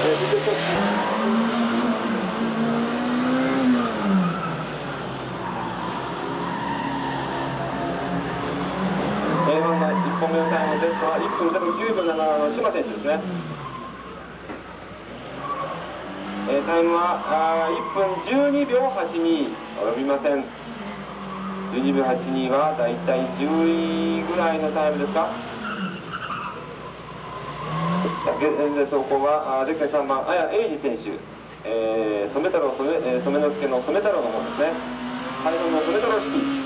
1本目のタイムのベストは1分09秒77の島選手ですね。タイムは1分12秒82、及びません。12秒82はだいたい10位ぐらいのタイムですか。現在走行はゼッケン3番綾英二選手、染之助の染太郎の方ですね。ハイドンの染太郎式。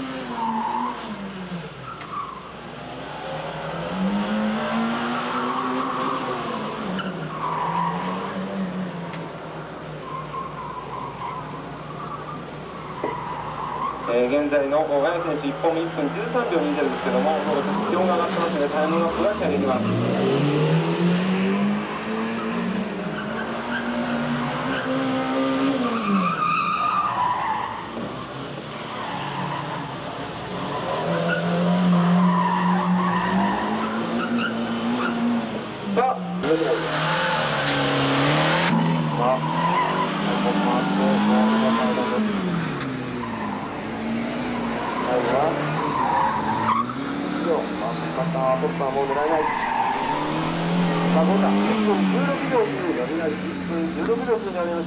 現在の綾選手1本目1分13秒20ですけども、気温が上がってますのでタイムアップが期待できます。さあ、トップはもう狙えない。さあ、どうだ。1分16秒数やりない。1分16秒数になりました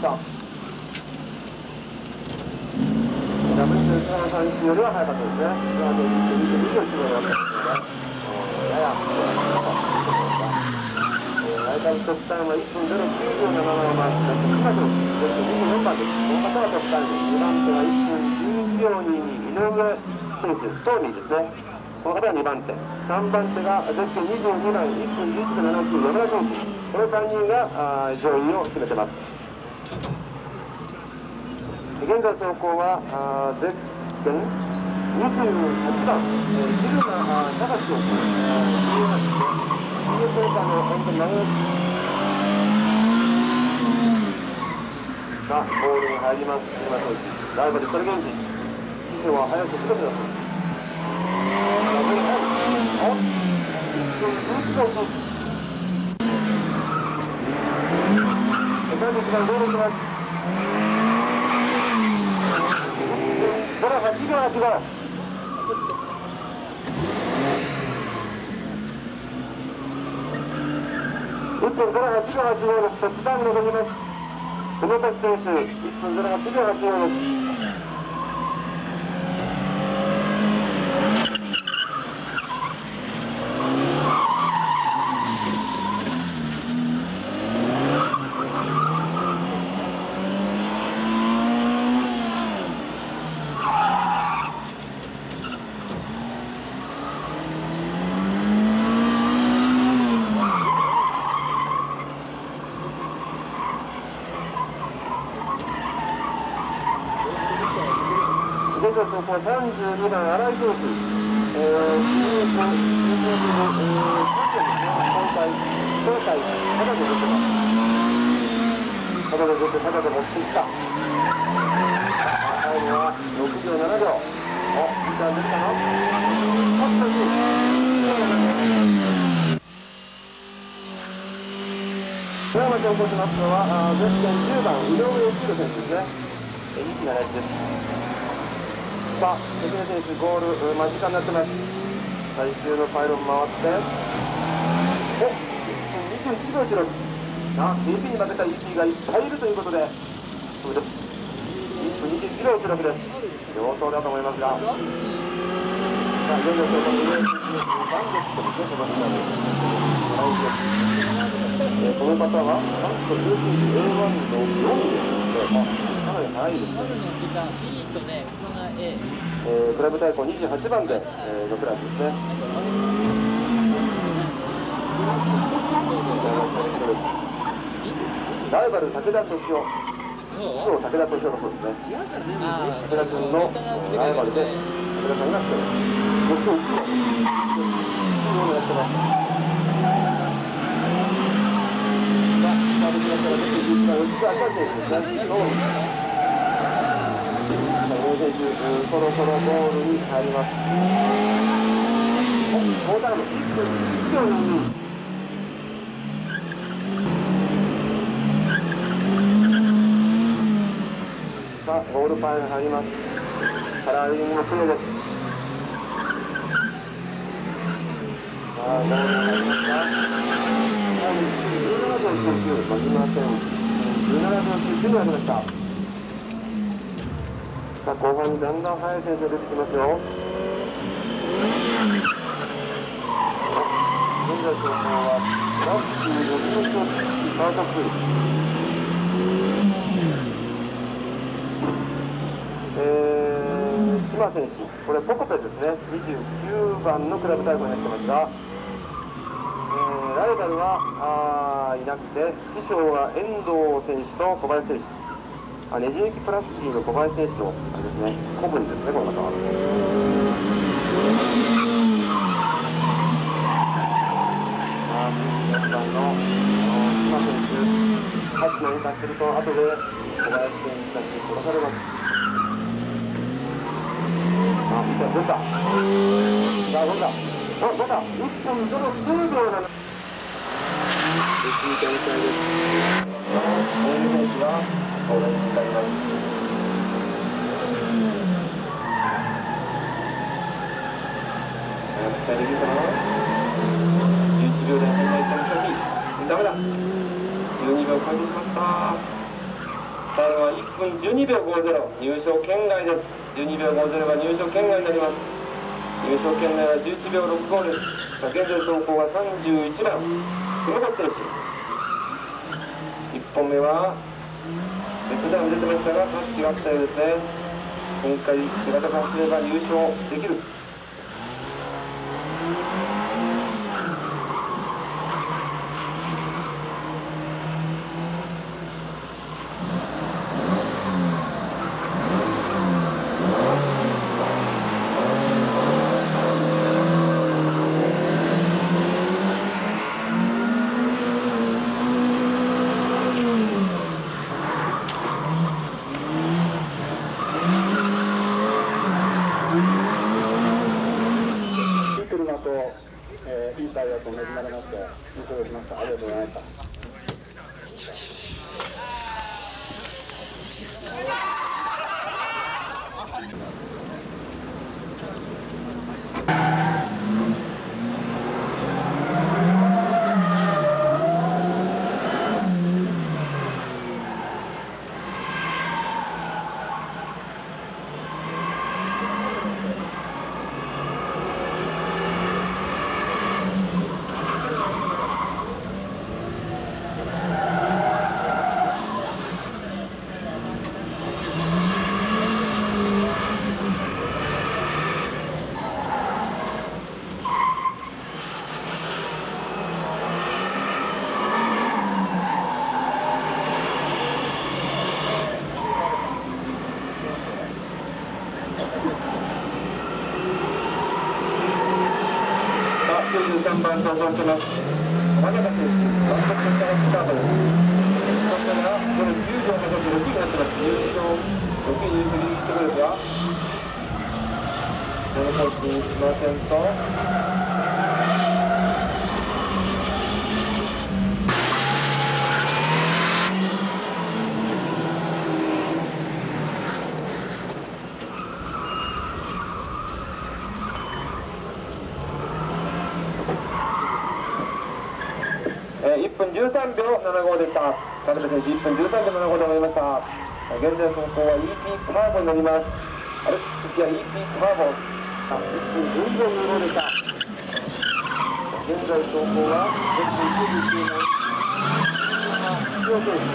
。WC3 さんよりは早かったですね。22秒1秒でやったんですよね。やや大体トップタイムは1分09秒77番今と24番です。この方はトップタイム。2番手は1分11秒22、井上選手、ストーリーですね。この方は2番手、3番手がゼッケン22番、1分11秒79、山田選手、この3人が上位を占めています。現在走行はゼッケン28番、ギルナ高志選手、18センターの本当に投げさあ、ボールに入ります、山田選手、ライバル、それ現時、師匠は早くすべてだと。1分08秒85です。トップタイム残ります。久保田選手、1分08秒85です。32番、新井選手、今回、ただで出てます。ただで出て、ただで持っていった。タイムは6秒7秒。お、いい感じかな。今まで起こしますのは、ゼッケン10番、井上一郎選手ですね。27です。さあ、関根選手、ゴール間近になってます。最終のパイロン回って、お、1分21秒後ろ。AP に負けた EP がいっぱいいるということで、そうです。1分21秒後ろです。両走だと思いますが、さあ、いよいよその上、3ですとですね、この下に。この方は、3と A1 の4位ですので、かなり早いですね。クラブ対抗28番で、のクラブですね。ライバル武田敏夫、武田敏夫のそうですね。武田君のライバルで武田さんが来てます。6と1をやってます。さあ、スタートしましたら21番、吉川選手ですね。選手、そろそろゴールに入ります。お、タイム1分1秒42。 がゴールパイに入ります。カラーリングのプレーです。さあ、ゴールに入りました。17秒99、負けません。17秒99になりました。さあ、後半だんだん速い選手が出てきますよ。現在走行はトラック6の勝利スタートアップ。島選手、これポコペですね、29番のクラブタイプになってますが、ライバルはいなくて、師匠は遠藤選手と小林選手、ネジ駅プラスキーの小林選手のあれですね、古文ですね、この方は。4番の島選手、8のに達すると、後で小林選手たちに殺されます。出た。さあ、どうだ。出た。1分0秒なの。展開です。こういう選手がこれになります。期待できるかな。11秒で入らないと難しい。ダメだ。12秒超えてしまった。最後は1分12秒50、入賞圏外です。12秒50が入賞圏外になります。入賞圏内は11秒65です。現在走行は31番、黒星選手。1本目はレッドダウン出てましたが、タッチがあったようですね。今回、手堅く走れば優勝できる。 いい対応と恵まれまして優勝できました。ありがとうございました。 93番登場してます。真中選手、バントセンタースタートです。そしてがこれ9秒の時6位になってます。優勝6位入賞にしてくるですが、このコースにしませんと。1分13秒75でした。田辺選手1分13秒75で終わりました。現在走行は EP ターボになります。あれ次は EP ターボ。1分12秒25でした。現在走行は1分99の出場選手。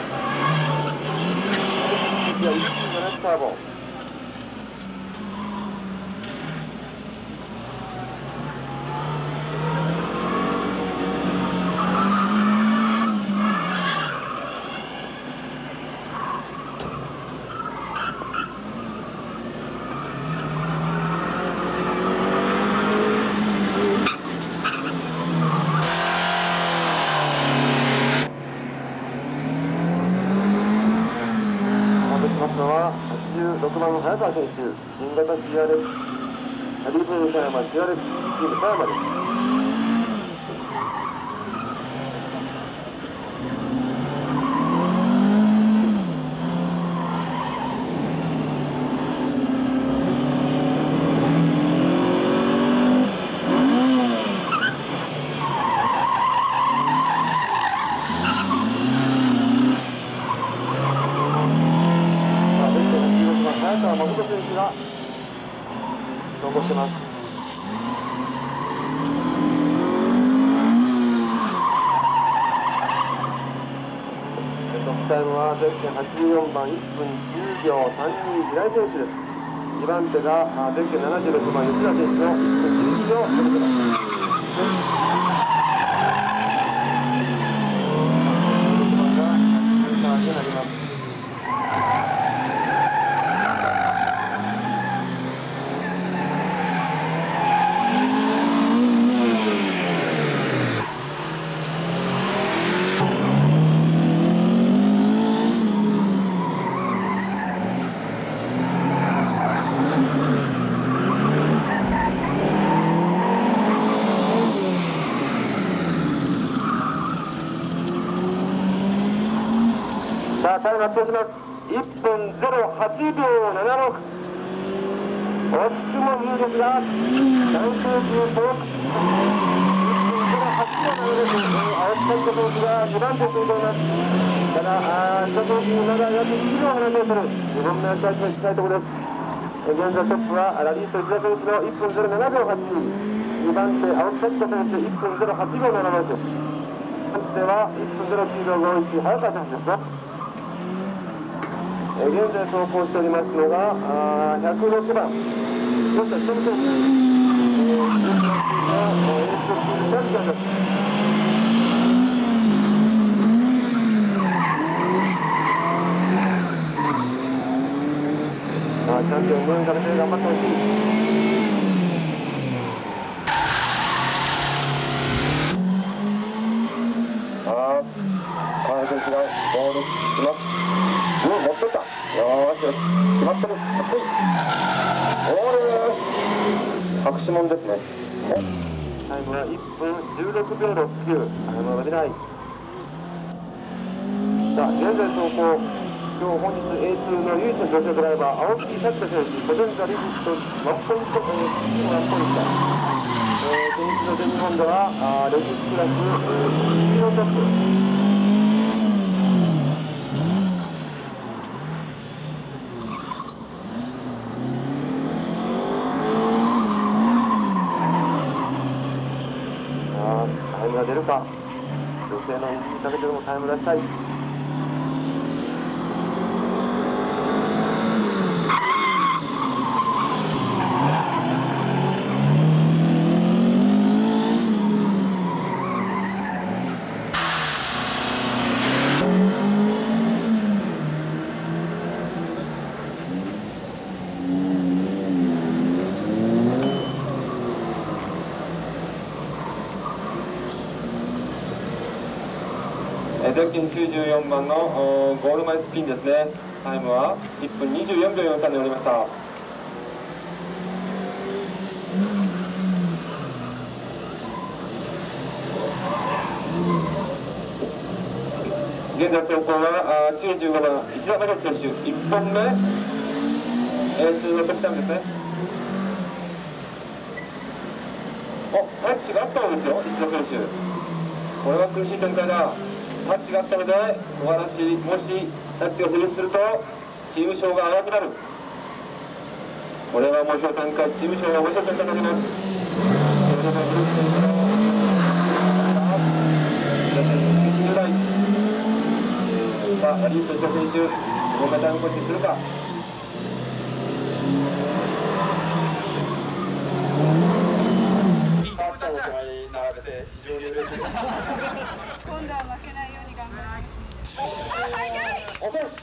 次は EP ターボ。86番の早川選手、新型 CRX、ハリーブ狭山 CRX チーム狭山です。 が残ってます。タイムはゼッケン84番1分10秒32、平井選手です。2番手がゼッケン76番吉田選手の1分11秒出てます。になります。さあタイム発表します。1分08秒76。惜しくも有力が男性級と1分08秒76。青木選手が2番手についています。ただ一組まだ約1秒7メートル、2本目を期待したいところです。現在トップはラリースト石田選手の1分07秒82、2番手青木幸子選手1分08秒76、3番手は1分09秒51、早川選手ですね。現在走行しておりますのが106番吉田ひとみ選手、チャンピオン4位から頑張ってほしい。川原選手がゴールします。持ってった。よーし、決まってる。かっこいい。ゴール。拍手もんですね。タイムは1分16秒69。タイムは出ない。さあ、現在走行。今日本日 A2 の唯一の女性ドライバー、青木咲子選手、ポテンシャルリフト1ポイント、1ポイント。先日の全日本ではレディースクラススピードトップ。タイムが出るか。女性の意地にかけてでもタイム出したい。ゼッケン94番のゴール前スピンですね。タイムは1分24秒43でおりました。現在走行は95番石田正選手、1本目通の得タイムですね。タッチがあったのですよ、石田選手。これは苦しい展開だ。タッチがあったので、小原市、もしタッチが成立すると、チーム賞が危なくなる。これは面白い展開、チーム賞が面白い展開になります。10代。さあ、ラリーストした選手、5メーター残しするか。並べて非常に嬉しいです。今度は負けないように頑張ります。早い。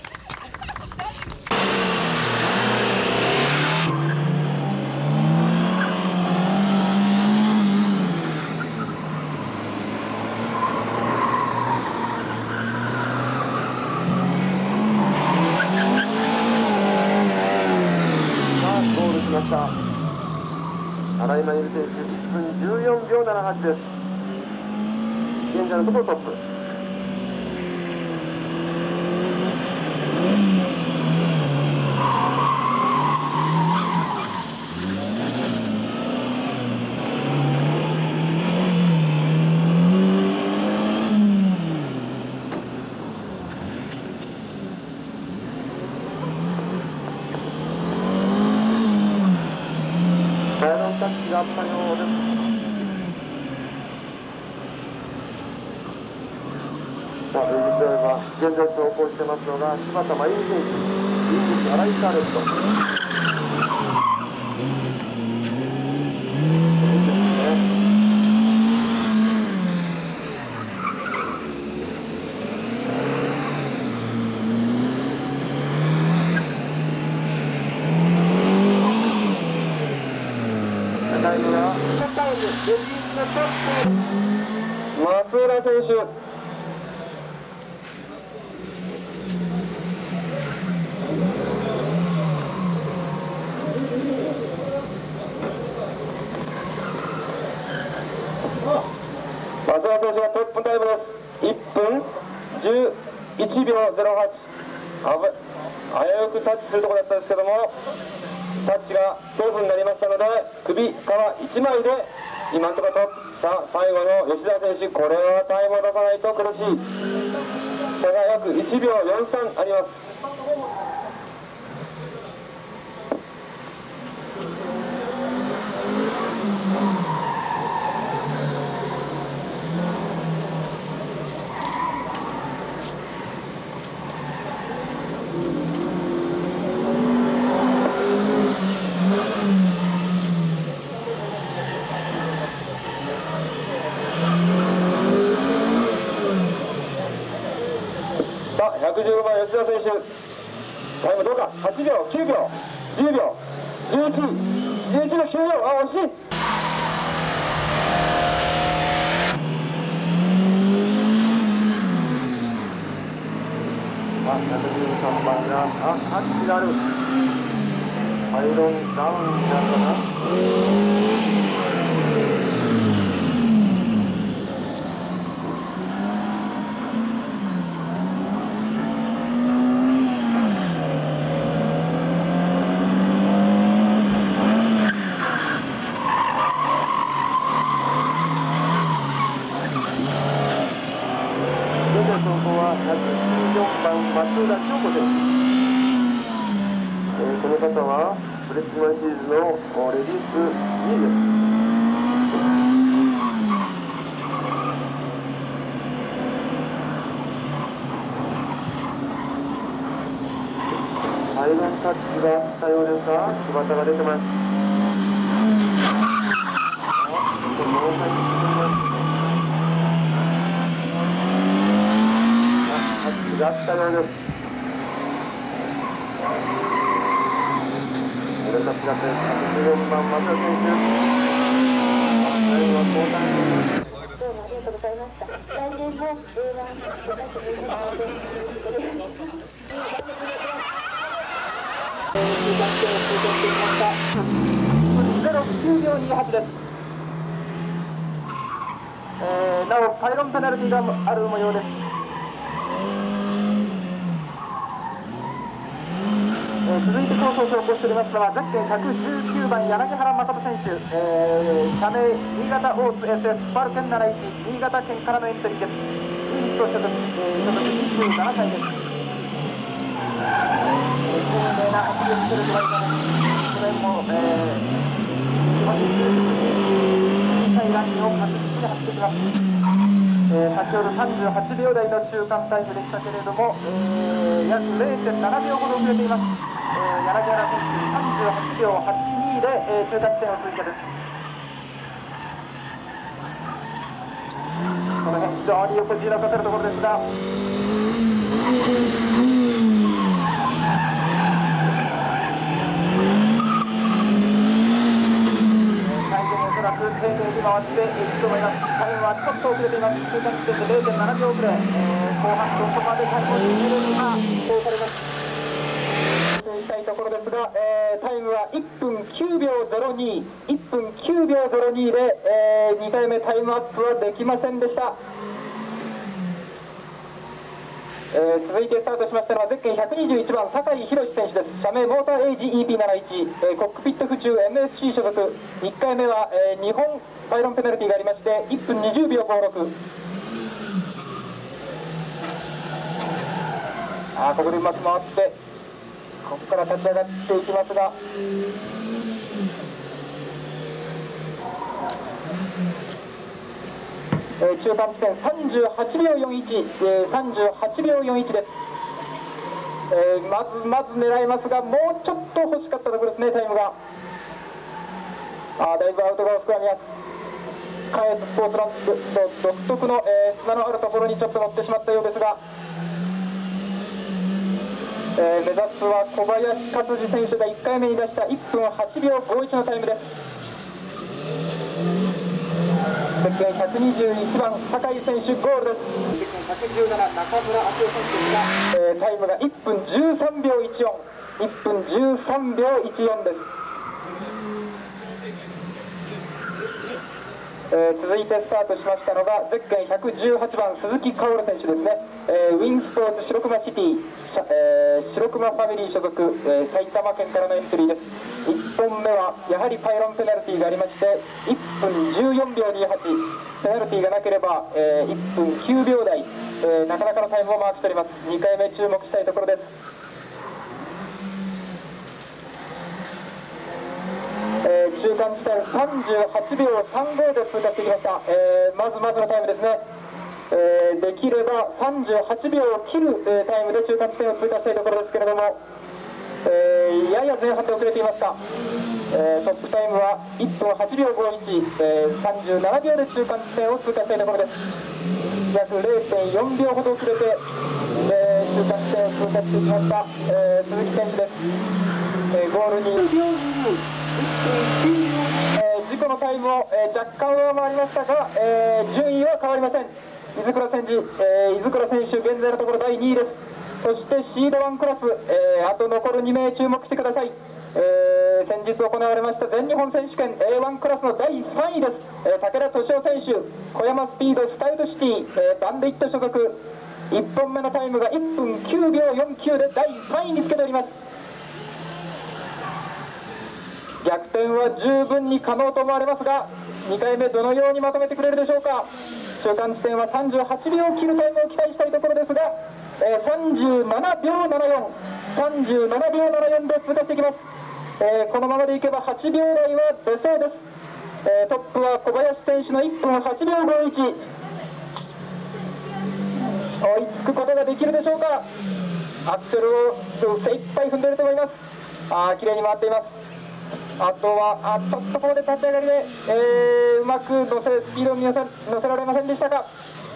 さあゴールしました。荒井真由美選手1分14秒78です。現在のところトップ。 があったようです。さあ、実は今現在走行してますのが柴田真由美選手、イングアライカーレット。松浦選手、松浦選手がトップタイムです。1分11秒08。危うくタッチするところだったんですけども、タッチがセーフになりましたので、首から1枚で今のところトップ。さあ、最後の吉田選手、これはタイムを出さないと苦しい。差が約1秒43あります。115番吉田選手、タイムどうか。8秒、9秒、10秒、11、11秒、9秒、あ、惜しい。113番が、タッチがある。アイロンダウンになるかな。松浦京子選手、この方はプレスティマシリーズのレディース2位です。アイロンタッチがあったようですが、柴田が出てます。やったようです。俺たちが84番松田選手。最後は交代。どうもありがとうございました。来年も A1 09秒28です。なおパイロンペナルティがある模様です。続いてコースを走行しておりますのはゼッケン119番柳原正人選手、社名新潟オーツ SS パルケン71、新潟県からのエントリーです。ユニット所属27歳です。丁寧な走りを見せるドライバーです。去年も2歳ランニングを確実に走ってきます。先ほど38秒台の中間タイムでしたけれども、約 0.7 秒ほど遅れています。柳原選手38秒82で、中間地点を通過です。この辺非常に横地のかかるところですが、おそらく丁寧に回っていくと思います。タイムはちょっと遅れています。中間地点で 0.7 秒遅れ、後半どこまでタイムを進めるのか予想されます。したいところですが、タイムは1分9秒02、1分9秒02で、2回目タイムアップはできませんでした。続いてスタートしましたのはゼッケン121番酒井宏選手です。社名モーターエイジ EP71、コックピット府中 MSC 所属。1回目は、2本パイロンペナルティがありまして1分20秒56。ここでうまく回ってここから立ち上がっていきますが、 中間地点38秒41、38秒41です。まず狙いますが、もうちょっと欲しかったところですね、タイムが。だいぶアウト側を膨らみます。関越スポーツランド独特の、砂のあるところにちょっと乗ってしまったようですが、目指すは小林勝司選手が1回目に出した1分8秒51のタイムです。ゼッケン121番酒井選手ゴールです。ゼッケン117中村明夫選手ですが、タイムが1分13秒14、1分13秒14です。続いてスタートしましたのがゼッケン118番鈴木薫選手ですね。ウィンスポーツ白熊シティ、白熊ファミリー所属、埼玉県からのエントリーです。1本目はやはりパイロンペナルティーがありまして1分14秒28、ペナルティーがなければ、1分9秒台、なかなかのタイムをマークしております。2回目注目したいところです。中間地点38秒35で通過してきました。まずのタイムですね。できれば38秒を切る、タイムで中間地点を通過したいところですけれども、やや前半で遅れていました。トップタイムは1分8秒51、37秒で中間地点を通過したいところです。約 0.4 秒ほど遅れて、中間地点を通過していきました、鈴木選手です。ゴールに事故のタイムを、若干上回りましたが、順位は変わりません。井櫻選手、現在のところ第2位です。そしてシード1クラス、あと残る2名注目してください。先日行われました全日本選手権 A1 クラスの第3位です。武田俊夫選手、小山スピードスタイルシティ、バンディット所属、1本目のタイムが1分9秒49で第3位につけております。逆転は十分に可能と思われますが、2回目どのようにまとめてくれるでしょうか。中間地点は38秒を切るタイムを期待したいところですが、37秒74、37秒74で通過していきます。このままでいけば8秒台は出そうです。トップは小林選手の1分8秒51、追いつくことができるでしょうか。アクセルを精一杯踏んでいると思います。綺麗に回っています。あとはちょっとここで立ち上がりで、うまくスピードに乗せられませんでしたか。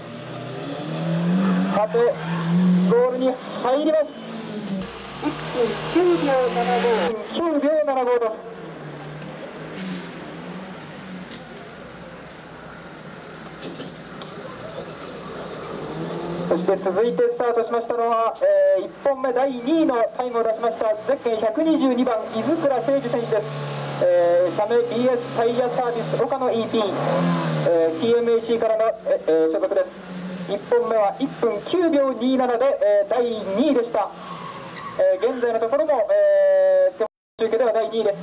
さてゴールに入ります。1分9秒75、9秒75です。そして続いてスタートしましたのは、1本目第2位のタイムを出しましたゼッケン122番井櫻誠司選手です。社名 BS タイヤサービス岡野 EP、TMAC からの、所属です。1本目は1分9秒27で、第2位でした。現在のところも、中継では第2位です。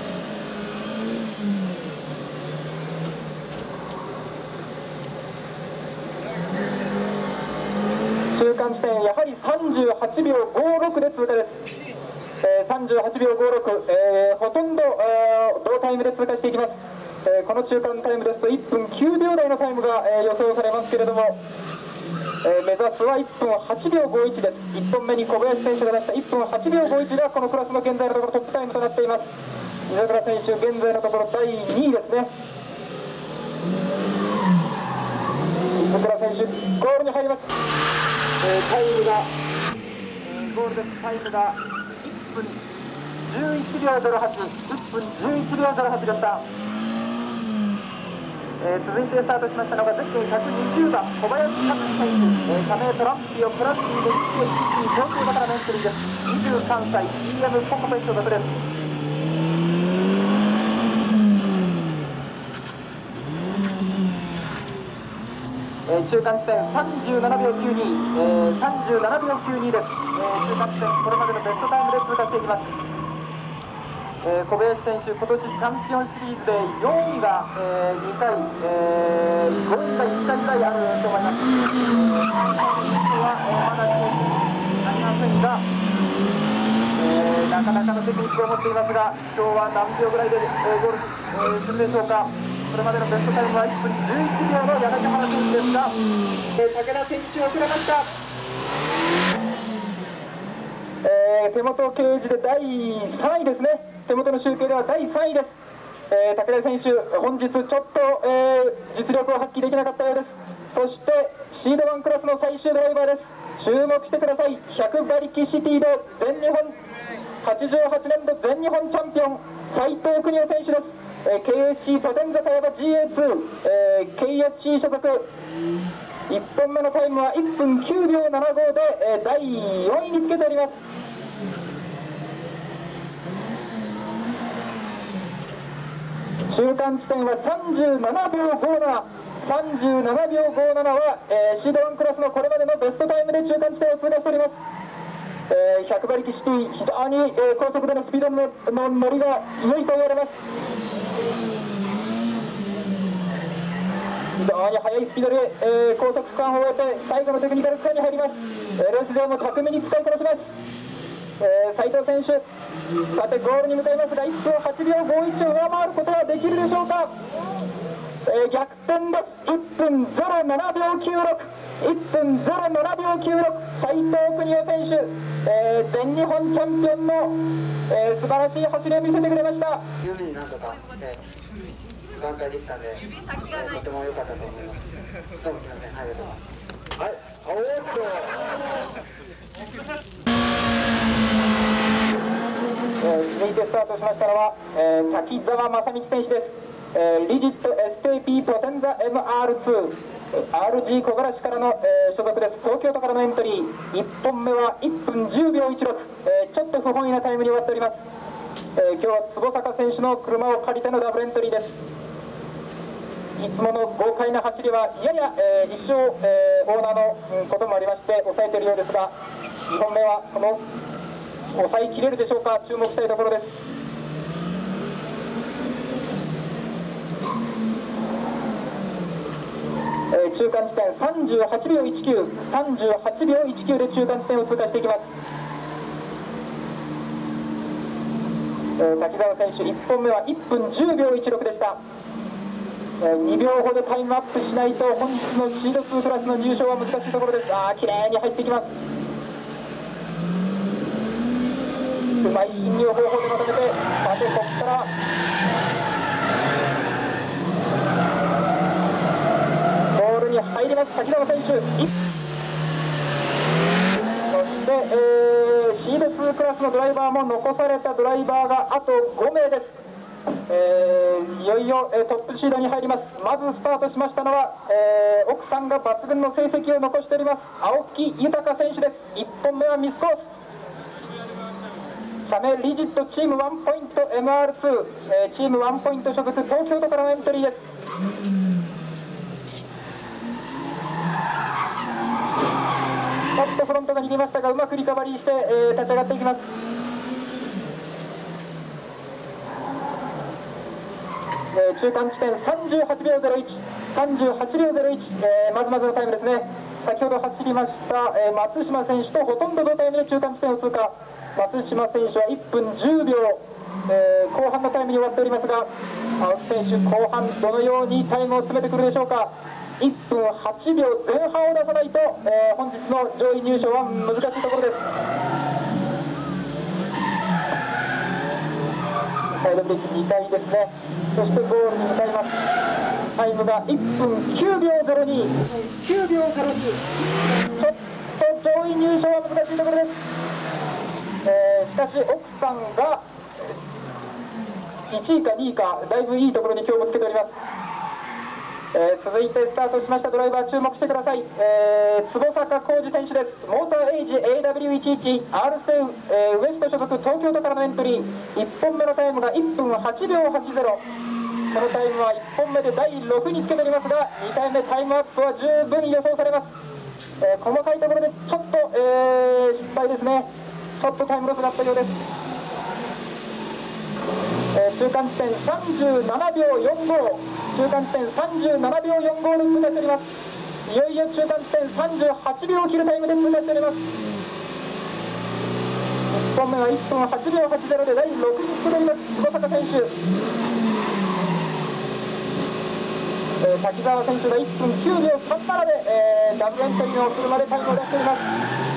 中間地点やはり38秒56で通過です。38秒56、ほとんど同タイムで通過していきます。この中間タイムですと1分9秒台のタイムが、予想されますけれども、目指すは1分8秒51です。1本目に小林選手が出した1分8秒51がこのクラスの現在のところトップタイムとなっています。井櫻選手、現在のところ第2位ですね。井櫻選手、ゴールに入ります。タイムが、ゴールです。タイムが1分11秒08、1分11秒08でした。続いてスタートしましたのがゼッケン120番小林勝司選手、社名トランプをプラスにで上級型のエントリーです。23歳 CM コンペ所属です。中間地点37秒92、37秒92です。中間地点これまでのベストタイムで通過していきます。小林選手、今年チャンピオンシリーズで4位が、2回、5位が1回ぐらいあると思います。は、まだありませんが、なかなかのテクニックを持っていますが、今日は何秒ぐらいで、ゴールするでしょうか。 これまでのベストタイムは1分11秒の柳原選手ですが、武田選手遅れました。 手元掲示で第3位ですね。手元の集計では第3位です。武田選手、本日ちょっと、実力を発揮できなかったようです。そしてシード1クラスの最終ドライバーです。注目してください。100馬力シティの全日本88年度全日本チャンピオン斉藤邦夫選手です。KSC ポテンザタヤバ GA2、KSC 所属。1本目のタイムは1分9秒75で、第4位につけております。中間地点は37秒57。37秒57は、シード1クラスのこれまでのベストタイムで中間地点を通過しております。100馬力シティ、非常に、高速でのスピードの乗りが良いと言われます。非常に速いスピードで、高速区間を終えて最後のテクニカル区間に入ります。レース場も巧みに使いこなします。斉藤選手、さてゴールに向かいますが、1分8秒51を上回ることはできるでしょうか。逆転です。1分07秒96、1分07秒96、斉藤邦夫選手、全日本チャンピオンの、素晴らしい走りを見せてくれました。 有名になんとか、挽回できたんで、とても良かったと思います。どうもすみません、ありがとうございます。はい、 続いてスタートしましたのは、滝沢正道選手です。リジット SKP ポテンザ MR2、RG 小柄市からの、所属です。東京都からのエントリー。1本目は1分10秒16、ちょっと不本意なタイムに終わっております。今日は坪坂選手の車を借りてのダブルエントリーです。いつもの豪快な走りはやや、一応、オーナーの、こともありまして抑えているようですが、2本目はこの抑えきれるでしょうか。注目したいところです。中間地点38秒19、38秒19で中間地点を通過していきます。滝沢選手、1本目は1分10秒16でした。2秒ほどタイムアップしないと本日のシード2クラスの入賞は難しいところです。綺麗に入っていきます。うまい進入方法でまとめて、さてここからゴールに入ります。滝沢選手、そして、シード2クラスのドライバーも残されたドライバーがあと5名です。いよいよ、トップシードに入ります。まずスタートしましたのは、奥さんが抜群の成績を残しております青木豊選手です。1本目はミスコース。社名リジットチームワンポイント MR2、チームワンポイント所属、東京都からのエントリーです。ちょっとフロントが逃げましたが、うまくリカバリーして、立ち上がっていきます。中間地点38秒01、38秒01、まずまずのタイムですね。先ほど走りました、松島選手とほとんど同タイムで中間地点を通過。松島選手は1分10秒、後半のタイムに終わっておりますが、青木選手、後半どのようにタイムを詰めてくるでしょうか。1分8秒前半を出さないと、本日の上位入賞は難しいところです。サイドブレーキ2回ですね。そしてゴールに向かいます。タイムが1分9秒02、9秒02、ちょっと上位入賞は難しいところです。しかし奥さんが1位か2位か、だいぶいいところに今日もつけております。続いてスタートしましたドライバー、注目してください。坪坂浩二選手です。モーターエイジ AW11 R セウ、ウエスト所属、東京都からのエントリー。1本目のタイムが1分8秒80。このタイムは1本目で第6につけておりますが、2回目タイムアップは十分予想されます。細かいところでちょっと、失敗ですね。ちょっとタイムロスがあったようです。中間地点37秒45、中間地点37秒45で通過しております。いよいよ中間地点38秒を切るタイムで通過しております。1本目は1分8秒80で第6につけております坪坂選手。 滝沢選手が1分9秒37で、ダブルエントリーの車でタイムを出しております。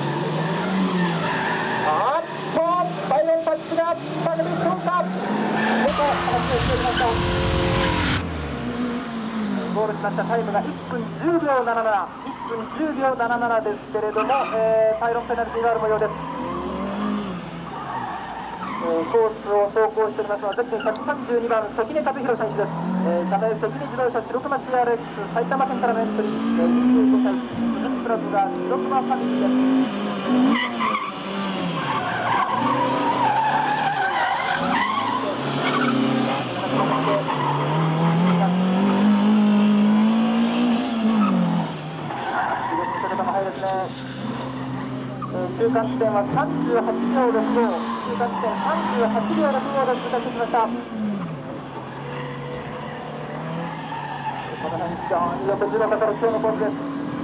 バイロンタッチが下げてしまった。話をしておりました。ゴールしましたタイムが1分10秒77、1分10秒77ですけれども、パイロンペナルティーがある模様です。コースを走行しておりますのはゼッケン132番関根和弘選手です。社名関根自動車白熊 CRX 埼玉県からのエントリー、25歳鈴木プラスが白熊ファミリーです。中間地点は38秒65、中間地点38秒65で通過してきました。この辺非常によく10番かかる今日のコースです。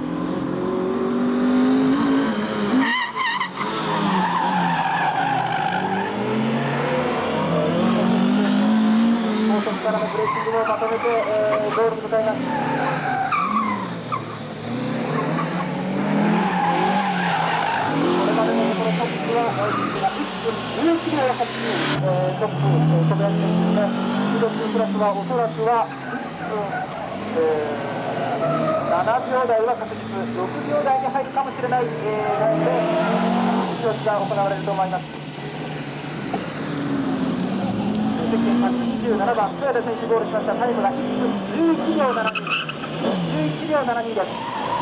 高速からのブレーキングをまとめて、ゴールに向かいます。トップは1分11秒80、トップ、小林選手ですね。16プラスはおそらくは1分、7秒台は確実、6秒台に入るかもしれない、ラインで表示が行われると思います。ゼッケン127番、豊田選手ゴールしました。タイムが1分11秒72、11秒72です。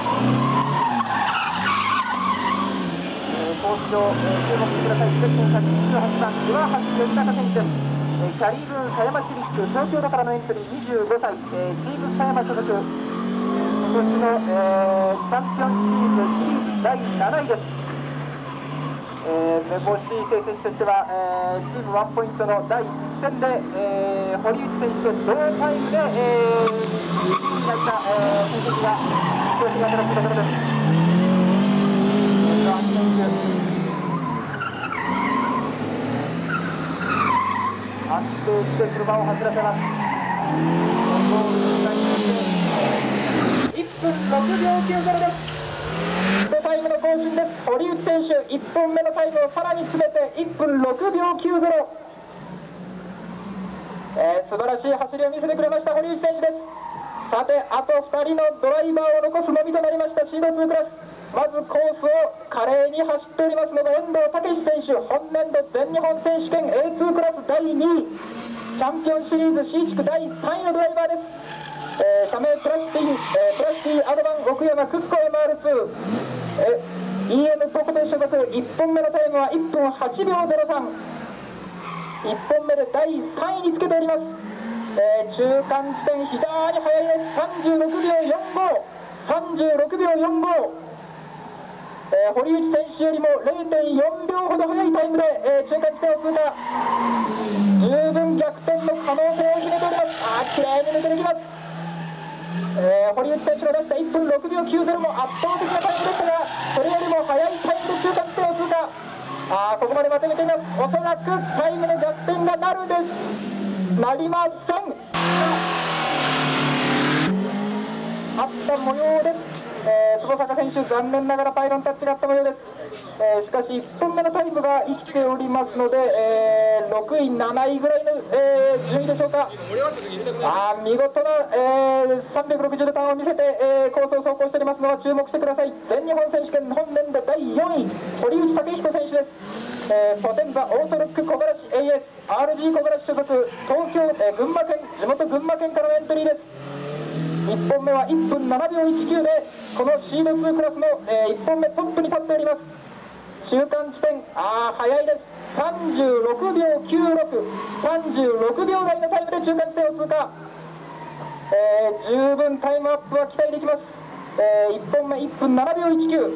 コース上、注目してください。ゼッケン128番、岩橋義孝選手です。キャリーブーン狭山市立東京都からのエントリー、25歳、チーム狭山所属、今年の、チャンピオンシリーズ第7位です。めぼしい成績としては、チーム1ポイントの第1戦で、堀内選手と同タイムで、1位になった、成績が調子が新しいところです。安定して車を走らせます。1分6秒90です。タイムの更新です。堀内選手1本目のタイムをさらに詰めて1分6秒90、素晴らしい走りを見せてくれました堀内選手です。さてあと2人のドライバーを残すのみとなりましたシード2クラス。まずコースを華麗に走っておりますのが遠藤武史選手、本年度全日本選手権 A2 クラス第2位、チャンピオンシリーズ C 地区第3位のドライバーです。社名プラスティアドバン奥山クスコ MR2、EM ポコテ所属、1本目のタイムは1分8秒03、1本目で第3位につけております。中間地点非常に速いです。36秒45、36秒45、堀内選手よりも 0.4 秒ほど速いタイムで、中間地点を通過、十分逆転の可能性を秘めております。きれいに抜けてきます。堀内選手の出した1分6秒90も圧倒的なタイムでしたが、それよりも速いタイムで中間地点を通過。ここまでまとめています。おそらくタイムの逆転がなりません。あった模様です。坪坂選手、残念ながらパイロンタッチがあった模様です。しかし1本目のタイムが生きておりますので、6位、7位ぐらいの、順位でしょうか。見事な、360度間を見せて、コースを走行しておりますのは注目してください。全日本選手権本年度第4位、堀内武彦選手です。ポテンザオートロック小林 AS、RG 小林所属、東京、群馬県、地元群馬県からのエントリーです。1本目は1分7秒19でこのシード2クラスの、1本目トップに立っております。中間地点速いです。36秒96、36秒台のタイムで中間地点を通過、十分タイムアップは期待できます。1本目1分7秒19、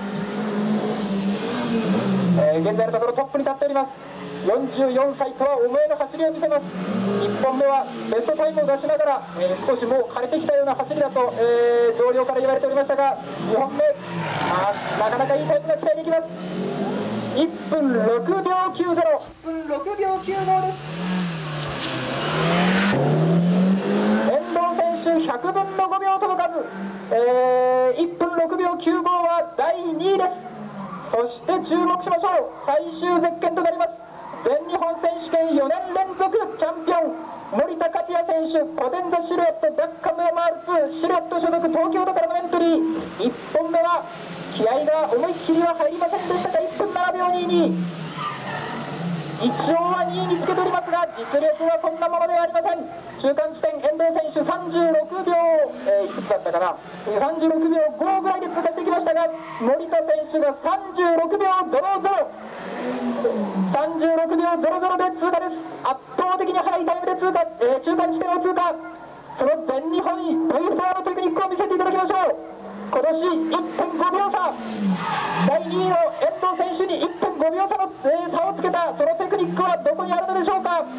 現在のところトップに立っております。44歳とは思えぬ走りを見せます。1本目はベストタイムを出しながら、少しもう枯れてきたような走りだと、同僚から言われておりましたが、2本目なかなかいいタイムが期待できます。1分6秒90、1分6秒95です。遠藤選手 100分の5秒届かず、1分6秒95は第2位です。そして注目しましょう、最終ゼッケンとなります全日本選手権4年連続チャンピオン森田克也選手、ポテンザシルエットダッカムアマール2シルエット所属東京都からのエントリー。1本目は気合が思いっきりは入りませんでしたが1分7秒22、一応は2位につけておりますが実力はそんなものではありません。中間地点遠藤選手36秒、いくつだったかな、36秒5ぐらいで通過してきましたが、森田選手が36秒00、36秒00で通過です。圧倒的に速いタイムで通過、中間地点を通過。その全日本 V4 のテクニックを見せていただきましょう。今年 1.5 秒差、第2位の遠藤選手に 1.5 秒差の差をつけたそのテクニックはどこにあるのでしょうか。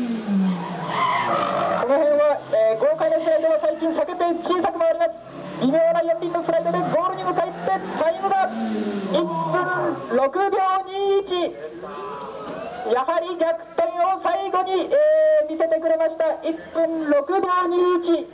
この辺は、豪快なスライドは最近避けて小さく回ります。微妙な4輪のスライドでゴールに向かってタイムが1分6秒21、やはり逆転を最後に、見せてくれました。1分6秒21、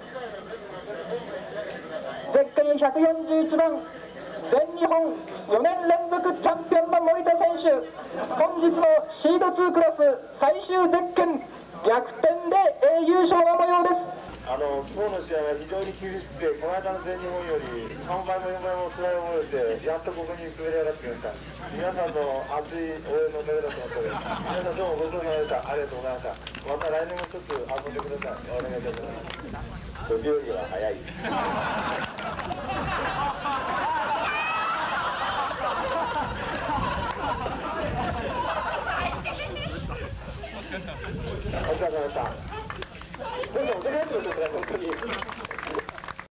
ゼッケン141番全日本4年連続チャンピオンの森田選手、本日のシード2クラス最終ゼッケン逆転で、優勝の模様です。 今日の試合は非常に厳しくて、この間の全日本より3倍も4倍も辛い思いをして、やっとここに滑り上がってきました。皆さんの熱い応援のおかげだと思っております。皆さんどうもごちそうさまでした。ありがとうございました。また来年も一つ遊んでください。お願いいたします。年寄りは早い。